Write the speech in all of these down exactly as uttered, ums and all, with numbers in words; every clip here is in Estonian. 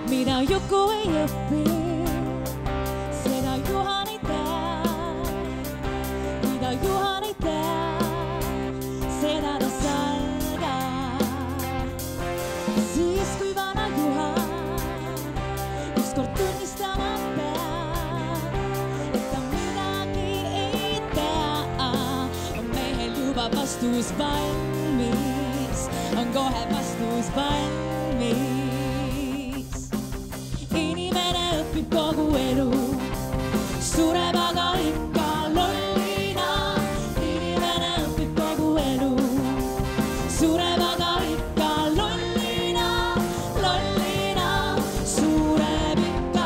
mida joku ei õpi, seda Juhan ei tea, mida Juhan ei tea, seda ta salgab. Siis kui vana Juhan ükskord tunnistama peab, et ta midagi ei tea, on mehel juba vastus valmis, on kohe vastus valmis. Inimene õpib kogu elu, sureb aga ikka lollina. Inimene õpib kogu elu, sureb aga ikka lollina, lollina, sureb ikka.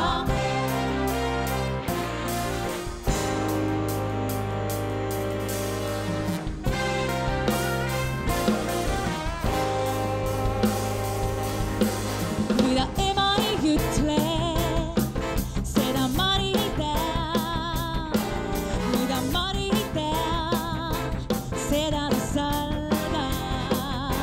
Mida ema ei ütle, seda Mari ei tea, mida Mari ei tea, seda ta salgab.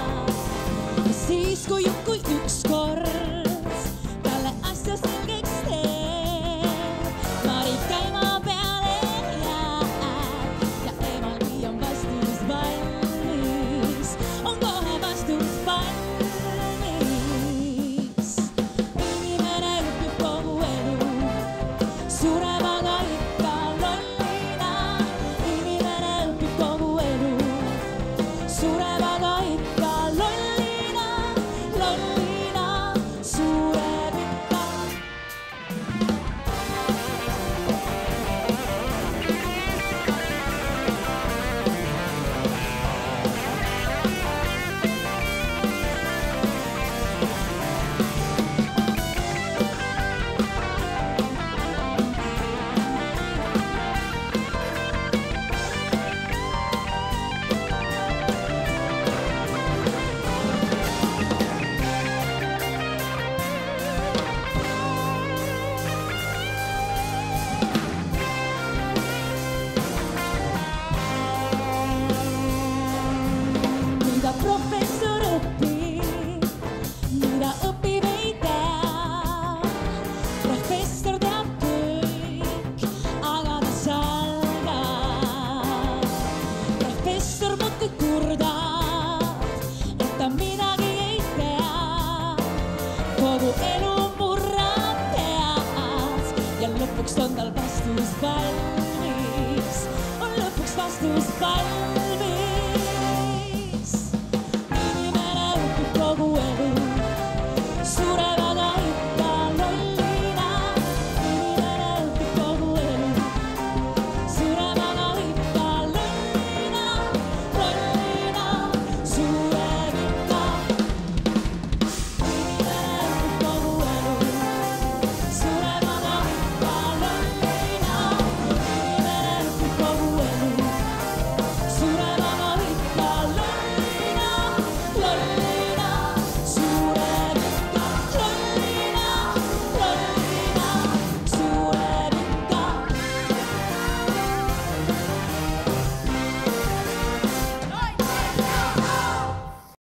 Siis kui Juku ükskord talle asja selgeks teeb, Mari käima peale jääb ja emal nii on vastus valmis, on kohe vastus valmis. Inimene õpib kogu elu, sureb aga ikka lollina. Inimene õpib kogu elu, sureb aga ikka lollina, lollina, sureb ikka. Mida professor